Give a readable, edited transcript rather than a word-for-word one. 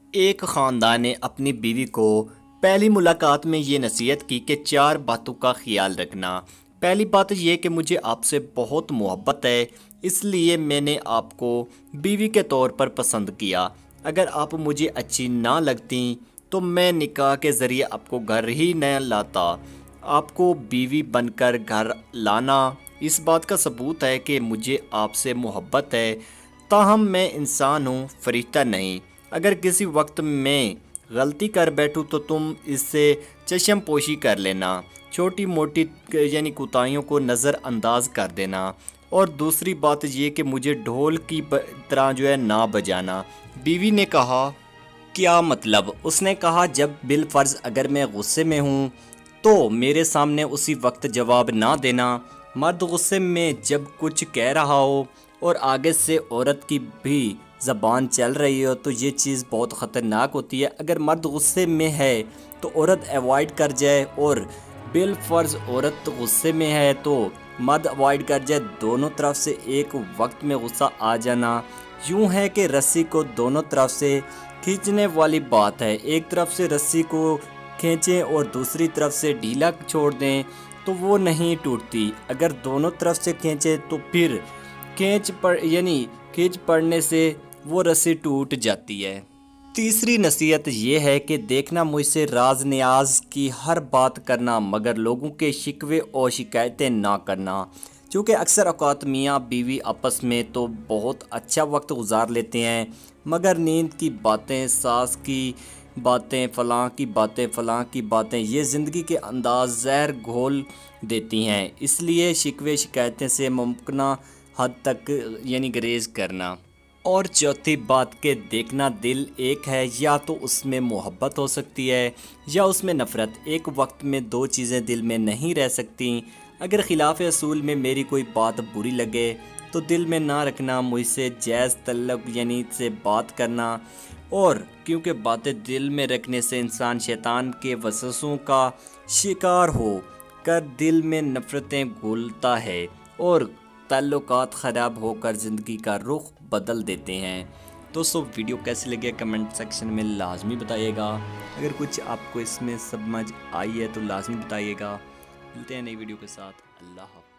ایک خاندان نے اپنی بیوی کو پہلی ملاقات میں یہ نصیحت کی کہ 4 باتوں کا خیال رکھنا۔ پہلی بات یہ کہ مجھے آپ سے بہت محبت ہے، اس لیے میں نے آپ کو بیوی کے طور پر پسند کیا۔ اگر آپ مجھے اچھی نہ لگتی تو میں نکاح کے ذریعے آپ کو گھر ہی نہ لاتا۔ آپ کو بیوی بن کر گھر لانا اس بات کا ثبوت ہے کہ مجھے آپ سے محبت ہے، تاہم میں انسان ہوں، فرشتہ نہیں۔ اگر کسی وقت میں غلطی کر بیٹھوں تو تم اس سے چشم پوشی کر لینا، چھوٹی موٹی کوتاہیوں کو نظر انداز کر دینا۔ اور دوسری بات یہ کہ مجھے ڈھول کی طرح نہ بجانا۔ بیوی نے کہا، کیا مطلب؟ اس نے کہا، جب بالفرض اگر میں غصے میں ہوں تو میرے سامنے اسی وقت جواب نہ دینا۔ مرد غصے میں جب کچھ کہہ رہا ہو اور آگے سے عورت کی بھی زبان چل رہی ہو تو یہ چیز بہت خطرناک ہوتی ہے۔ اگر مرد غصے میں ہے تو عورت ایوائڈ کر جائے، اور بالفرض عورت غصے میں ہے تو مرد ایوائڈ کر جائے۔ دونوں طرف سے ایک وقت میں غصہ آ جانا یوں ہے کہ رسی کو دونوں طرف سے کھینچنے والی بات ہے۔ ایک طرف سے رسی کو کھینچیں اور دوسری طرف سے ڈھیلا چھوڑ دیں تو وہ نہیں ٹوٹتی۔ اگر دونوں طرف سے کھینچیں تو پھر کھینچ پڑنے سے وہ رسی ٹوٹ جاتی ہے۔ تیسری نصیحت یہ ہے کہ دیکھنا مجھ سے راز نیاز کی ہر بات کرنا، مگر لوگوں کے شکوے اور شکایتیں نہ کرنا۔ چونکہ اکثر اوقات میاں بیوی آپس میں تو بہت اچھا وقت گزار لیتے ہیں، مگر نیند کی باتیں، ساس کی باتیں، فلاں کی باتیں یہ زندگی کے انداز زہر گھول دیتی ہیں۔ اس لیے شکوے شکایتیں سے ممکنہ حد تک گریز کرنا۔ اور چوتھی بات کہ دیکھنا دل ایک ہے، یا تو اس میں محبت ہو سکتی ہے یا اس میں نفرت۔ ایک وقت میں 2 چیزیں دل میں نہیں رہ سکتی۔ اگر خلاف اصول میں میری کوئی بات بری لگے تو دل میں نہ رکھنا، مجھ سے جائز طلب سے بات کرنا۔ اور کیونکہ باتیں دل میں رکھنے سے انسان شیطان کے وسوسوں کا شکار ہو کر دل میں نفرتیں گھولتا ہے اور تعلقات خراب ہو کر زندگی کا رخ بدل دیتے ہیں۔ دوستو، ویڈیو کیسی لگے کمنٹ سیکشن میں لازمی بتائیے گا۔ اگر کچھ آپ کو اس میں سمجھ آئی ہے تو لازمی بتائیے گا۔ ملتے ہیں نئی ویڈیو کے ساتھ۔ اللہ حافظ۔